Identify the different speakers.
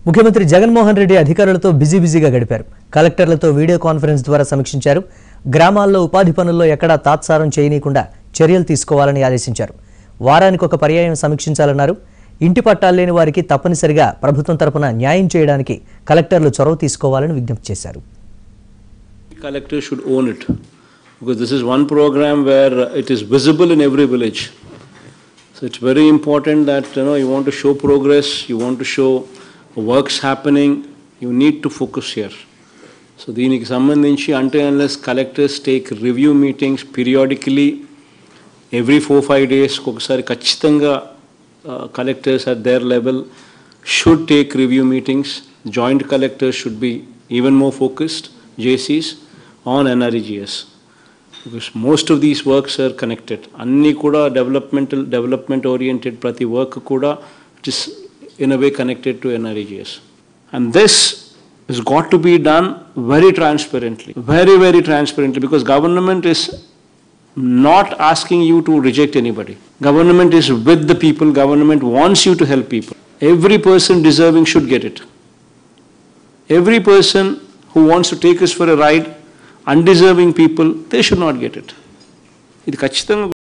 Speaker 1: ముఖ్యమంత్రి జగన్మోహన్ రెడ్డి అధికారులతో బిజీగా గడిపారు. కలెక్టర్లతో వీడియో కాన్ఫరెన్స్ ద్వారా సమీక్షించారు. గ్రామాల్లో ఉపాధి పనుల్లో ఎక్కడా తాత్సారం చేయనీయకుండా చర్యలు తీసుకోవాలని ఆదేశించారు. వారానికి ఒక పర్యాయం సమీక్షించాలన్నారు. ఇంటి పట్టాలు లేని వారికి తప్పనిసరిగా ప్రభుత్వం తరపున న్యాయం చేయడానికి కలెక్టర్లు చొరవ తీసుకోవాలని విజ్ఞప్తి చేశారు.
Speaker 2: Collector should own it, because this is one program where it is visible in every village. So it's very important that you want to show progress, you want to show works happening, you need to focus here. So దీనికి సంబంధించి until unless collectors take review meetings periodically every 4-5 days ఒకసారి ఖచ్చితంగా collectors at their level should take review meetings. Joint collectors should be even more focused, JCs, on NREGS, because most of these works are connected. Anni kuda development oriented prati work kuda is in a way connected to NREGS, and this has got to be done very transparently, very transparently, because government is not asking you to reject anybody. Government is with the people. Government wants you to help people. Every person deserving should get it. Every person who wants to take us for a ride, undeserving people, they should not get it. ఇది ఖచ్చితంగా